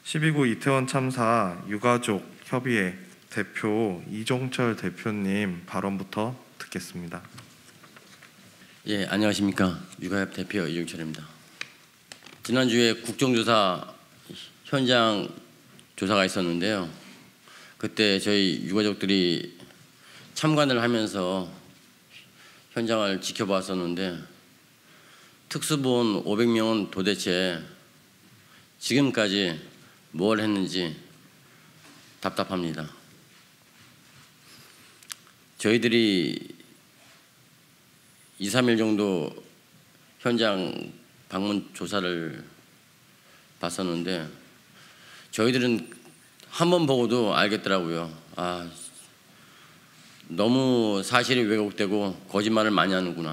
12구 이태원 참사 유가족 협의회 대표 이종철 대표님 발언부터 듣겠습니다. 예, 안녕하십니까. 유가협 대표 이종철입니다. 지난주에 국정조사 현장 조사가 있었는데요. 그때 저희 유가족들이 참관을 하면서 현장을 지켜봤었는데 특수본 500명은 도대체 지금까지 뭘 했는지 답답합니다. 저희들이 2, 3일 정도 현장 방문 조사를 봤었는데 저희들은 한 번 보고도 알겠더라고요. 너무 사실이 왜곡되고 거짓말을 많이 하는구나.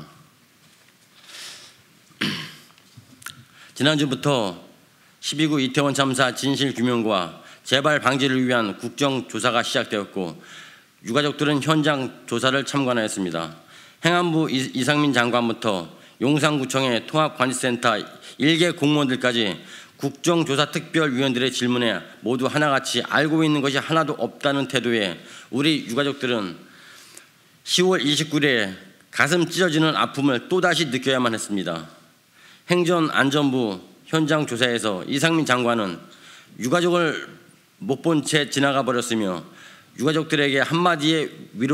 지난주부터 12구 이태원 참사 진실규명과 재발 방지를 위한 국정조사가 시작되었고 유가족들은 현장 조사를 참관하였습니다. 행안부 이상민 장관부터 용산구청의 통합관리센터 일개 공무원들까지 국정조사특별위원들의 질문에 모두 하나같이 알고 있는 것이 하나도 없다는 태도에 우리 유가족들은 10월 29일에 가슴 찢어지는 아픔을 또다시 느껴야만 했습니다. 행정안전부 현장 조사에서 이상민 장관은 유가족을 못 본 채 지나가 버렸으며 유가족들에게 한마디의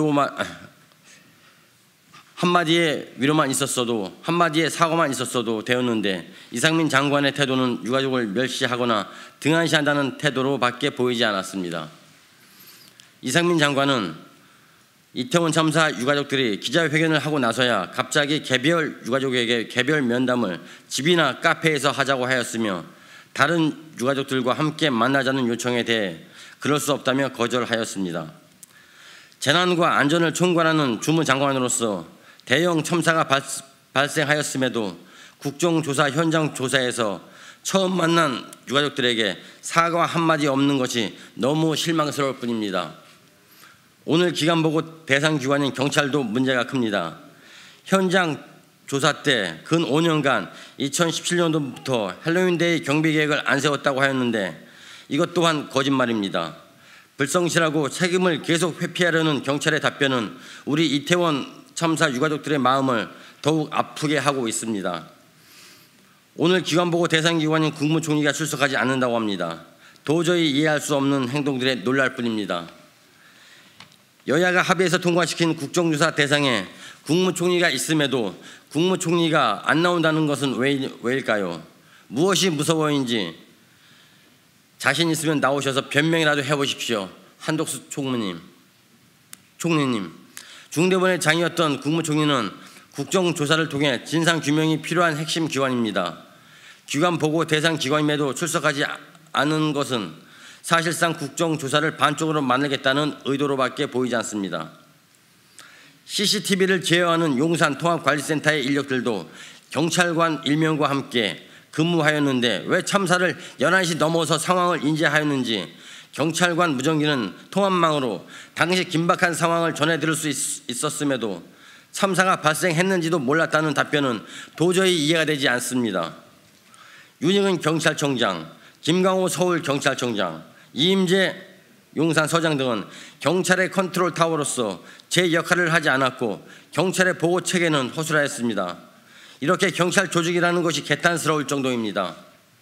위로만 있었어도, 한마디의 사과만 있었어도 되었는데 이상민 장관의 태도는 유가족을 멸시하거나 등한시한다는 태도로밖에 보이지 않았습니다. 이상민 장관은 이태원 참사 유가족들이 기자회견을 하고 나서야 갑자기 개별 유가족에게 개별 면담을 집이나 카페에서 하자고 하였으며 다른 유가족들과 함께 만나자는 요청에 대해 그럴 수 없다며 거절하였습니다. 재난과 안전을 총괄하는 주무장관으로서 대형 참사가 발생하였음에도 국정조사 현장 조사에서 처음 만난 유가족들에게 사과 한마디 없는 것이 너무 실망스러울 뿐입니다. 오늘 기간보고 대상 기관인 경찰도 문제가 큽니다. 현장 조사 때 근 5년간 2017년도부터 헬로윈데이 경비 계획을 안 세웠다고 하였는데 이것 또한 거짓말입니다. 불성실하고 책임을 계속 회피하려는 경찰의 답변은 우리 이태원 참사 유가족들의 마음을 더욱 아프게 하고 있습니다. 오늘 기관보고 대상 기관인 국무총리가 출석하지 않는다고 합니다. 도저히 이해할 수 없는 행동들에 놀랄 뿐입니다. 여야가 합의해서 통과시킨 국정조사 대상에 국무총리가 있음에도 국무총리가 안 나온다는 것은 왜일까요? 무엇이 무서워인지 자신 있으면 나오셔서 변명이라도 해보십시오. 한독수 총리님. 중대본의 장이었던 국무총리는 국정조사를 통해 진상규명이 필요한 핵심 기관입니다. 기관 보고 대상 기관임에도 출석하지 않은 것은 사실상 국정조사를 반쪽으로 만들겠다는 의도로밖에 보이지 않습니다. CCTV를 제어하는 용산 통합관리센터의 인력들도 경찰관 1명과 함께 근무하였는데 왜 참사를 11시 넘어서 상황을 인지하였는지 경찰관 무전기는 통합망으로 당시 긴박한 상황을 전해들을 수 있었음에도 참사가 발생했는지도 몰랐다는 답변은 도저히 이해가 되지 않습니다. 윤영은 경찰청장, 김강호 서울경찰청장, 이임재 용산서장 등은 경찰의 컨트롤 타워로서 제 역할을 하지 않았고 경찰의 보고 체계는 허술하였습니다. 이렇게 경찰 조직이라는 것이 개탄스러울 정도입니다.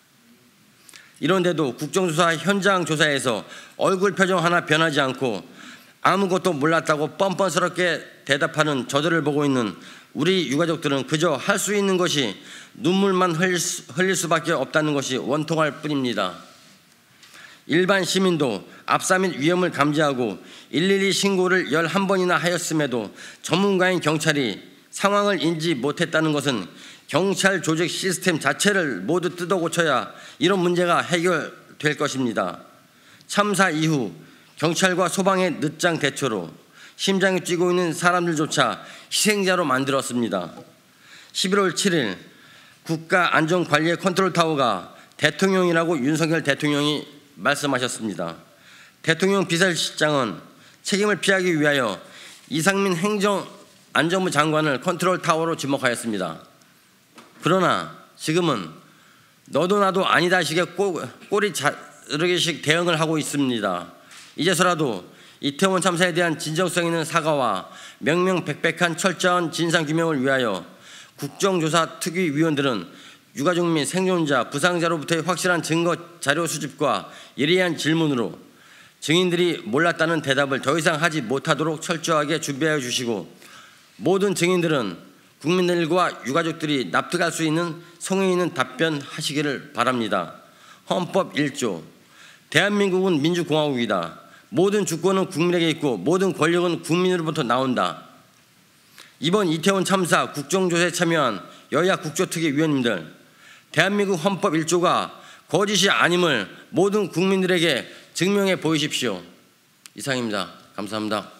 이런데도 국정조사 현장 조사에서 얼굴 표정 하나 변하지 않고 아무것도 몰랐다고 뻔뻔스럽게 대답하는 저들을 보고 있는 우리 유가족들은 그저 할 수 있는 것이 눈물만 흘릴 수밖에 없다는 것이 원통할 뿐입니다. 일반 시민도 압사 및 위험을 감지하고 112 신고를 11번이나 하였음에도 전문가인 경찰이 상황을 인지 못했다는 것은 경찰 조직 시스템 자체를 모두 뜯어 고쳐야 이런 문제가 해결될 것입니다. 참사 이후 경찰과 소방의 늦장 대처로 심장이 뛰고 있는 사람들조차 희생자로 만들었습니다. 11월 7일 국가안전관리의 컨트롤타워가 대통령이라고 윤석열 대통령이 말씀하셨습니다. 대통령 비서실장은 책임을 피하기 위하여 이상민 행정안전부 장관을 컨트롤타워로 지목하였습니다. 그러나 지금은 너도 나도 아니다식의 꼬리 여러 개씩 대응을 하고 있습니다. 이제서라도 이태원 참사에 대한 진정성 있는 사과와 명명백백한 철저한 진상규명을 위하여 국정조사 특위위원들은 유가족 및 생존자, 부상자로부터의 확실한 증거 자료 수집과 예리한 질문으로 증인들이 몰랐다는 대답을 더 이상 하지 못하도록 철저하게 준비하여 주시고, 모든 증인들은 국민들과 유가족들이 납득할 수 있는 성의 있는 답변하시기를 바랍니다. 헌법 1조 대한민국은 민주공화국이다. 모든 주권은 국민에게 있고 모든 권력은 국민으로부터 나온다. 이번 이태원 참사 국정조사에 참여한 여야 국조특위위원님들, 대한민국 헌법 1조가 거짓이 아님을 모든 국민들에게 증명해 보이십시오. 이상입니다. 감사합니다.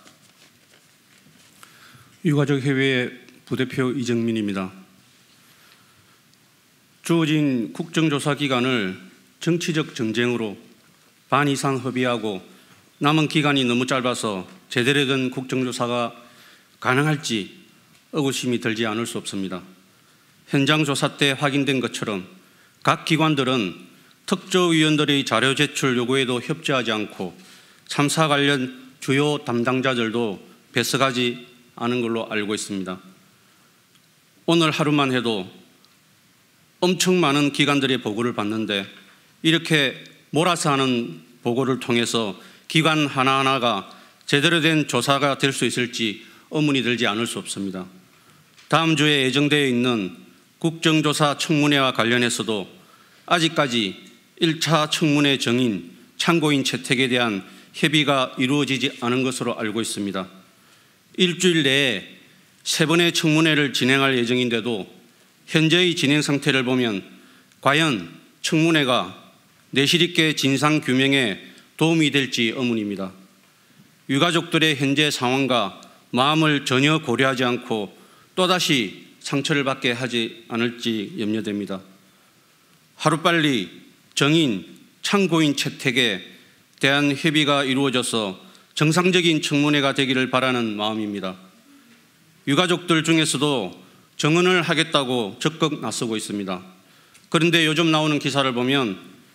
유가족협의회 부대표 이정민입니다. 주어진 국정조사 기간을 정치적 정쟁으로 반 이상 허비하고 남은 기간이 너무 짧아서 제대로 된 국정조사가 가능할지 의구심이 들지 않을 수 없습니다. 현장 조사 때 확인된 것처럼 각 기관들은 특조위원들의 자료 제출 요구에도 협조하지 않고 참사 관련 주요 담당자들도 배석하지 않은 걸로 알고 있습니다. 오늘 하루만 해도 엄청 많은 기관들의 보고를 받는데 이렇게 몰아서 하는 보고를 통해서 기관 하나하나가 제대로 된 조사가 될 수 있을지 의문이 들지 않을 수 없습니다. 다음 주에 예정되어 있는 국정조사 청문회와 관련해서도 아직까지 1차 청문회 정인 참고인 채택에 대한 협의가 이루어지지 않은 것으로 알고 있습니다. 일주일 내에 3번의 청문회를 진행할 예정인데도 현재의 진행 상태를 보면 과연 청문회가 내실 있게 진상 규명에 도움이 될지 의문입니다. 유가족들의 현재 상황과 마음을 전혀 고려하지 않고 또다시 상처를 받게 하지 않을지 염려됩니다. 하루빨리 정인, 참고인 채택에 대한 협의가 이루어져서 정상적인 청문회가 되기를 바라는 마음입니다. 유가족들 중에서도 정언을 하겠다고 적극 나서고 있습니다. 그런데 요즘 나오는 기사를 보면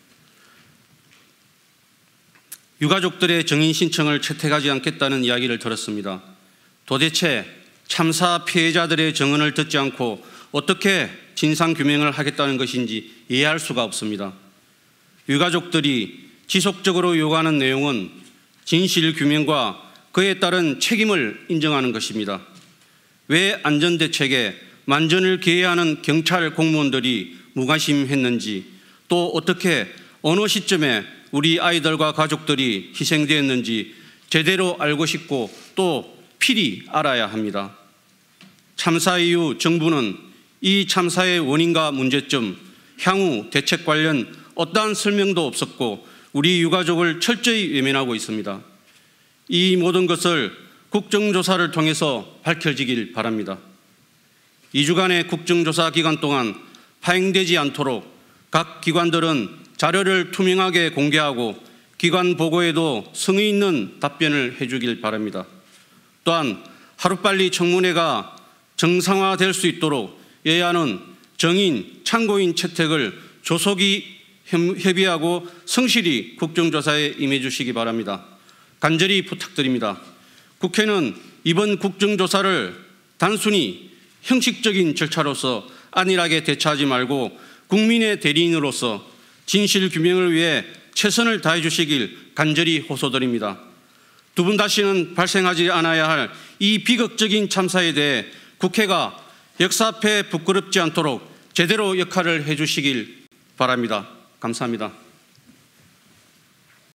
유가족들의 정인 신청을 채택하지 않겠다는 이야기를 들었습니다. 도대체 참사 피해자들의 정언을 듣지 않고 어떻게 진상규명을 하겠다는 것인지 이해할 수가 없습니다. 유가족들이 지속적으로 요구하는 내용은 진실규명과 그에 따른 책임을 인정하는 것입니다. 왜 안전대책에 만전을 기해야 하는 경찰 공무원들이 무관심했는지, 또 어떻게 어느 시점에 우리 아이들과 가족들이 희생되었는지 제대로 알고 싶고 또 필히 알아야 합니다. 참사 이후 정부는 이 참사의 원인과 문제점, 향후 대책 관련 어떠한 설명도 없었고 우리 유가족을 철저히 외면하고 있습니다. 이 모든 것을 국정조사를 통해서 밝혀지길 바랍니다. 2주간의 국정조사 기간 동안 파행되지 않도록 각 기관들은 자료를 투명하게 공개하고 기관 보고에도 성의 있는 답변을 해주길 바랍니다. 또한 하루빨리 청문회가 정상화될 수 있도록 여야는 정인, 참고인 채택을 조속히 협의하고 성실히 국정조사에 임해 주시기 바랍니다. 간절히 부탁드립니다. 국회는 이번 국정조사를 단순히 형식적인 절차로서 안일하게 대처하지 말고 국민의 대리인으로서 진실규명을 위해 최선을 다해 주시길 간절히 호소드립니다. 두 번 다시는 발생하지 않아야 할 이 비극적인 참사에 대해 국회가 역사 앞에 부끄럽지 않도록 제대로 역할을 해 주시길 바랍니다. 감사합니다.